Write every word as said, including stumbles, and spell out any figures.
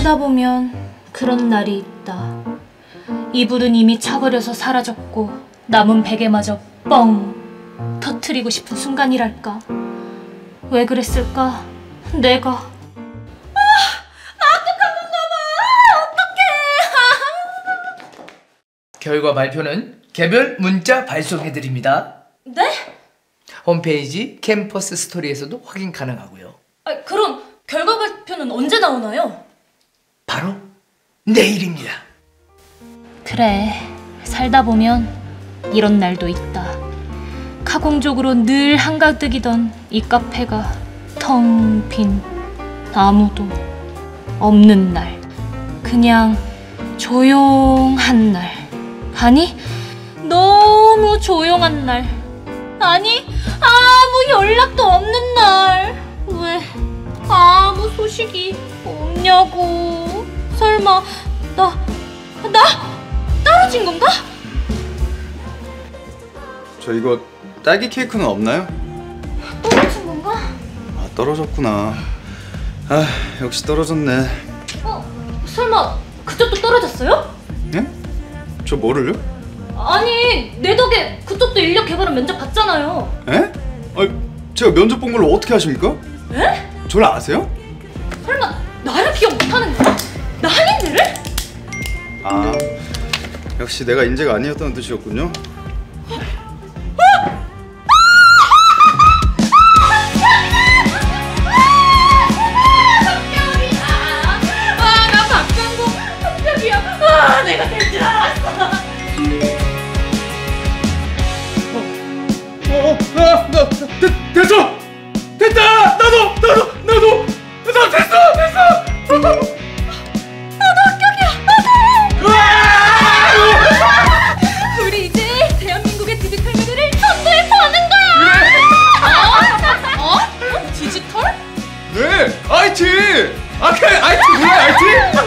살다 보면 그런 날이 있다. 이불은 이미 차버려서 사라졌고 남은 베개마저 뻥 터트리고 싶은 순간이랄까. 왜 그랬을까? 내가 아! 나 악독한 건가 봐! 어떡해! 결과 발표는 개별 문자 발송해드립니다. 네? 홈페이지 캠퍼스 스토리에서도 확인 가능하고요. 아, 그럼 결과 발표는 언제 나오나요? 바로 내일입니다. 그래, 살다 보면 이런 날도 있다. 카공족으로 늘 한가득이던 이 카페가 텅 빈 아무도 없는 날. 그냥 조용한 날. 아니, 너무 조용한 날. 아니, 아무 연락도 없는 날. 왜 아무 소식이 없냐고. 설마 나, 나 떨어진 건가? 저 이거 딸기 케이크는 없나요? 떨어진 건가? 아, 떨어졌구나. 아, 역시 떨어졌네. 어? 설마 그쪽도 떨어졌어요? 예? 저 뭐를요? 아니, 내 덕에 그쪽도 인력 개발은 면접 봤잖아요. 에? 아, 제가 면접 본 걸로 어떻게 아십니까? 에? 저를 아세요? 설마 나를 기억 못하는 거야? 나 한인들을? 아, 역시 내가 인재가 아니었다는 뜻이었군요. 아, 내가 될 줄 알았어. 어, 어, 아, 나, 되, 됐어! 됐다! 나도! 나도! 나도! 나 됐어! 됐어! 나도 합격이야. 나도. 우리 이제 대한민국의 디지털 미래를 선도해 보는 거야. 어? 어? 디지털? 네! 아이티! 아, 그 아이티 뭐야, 아이티?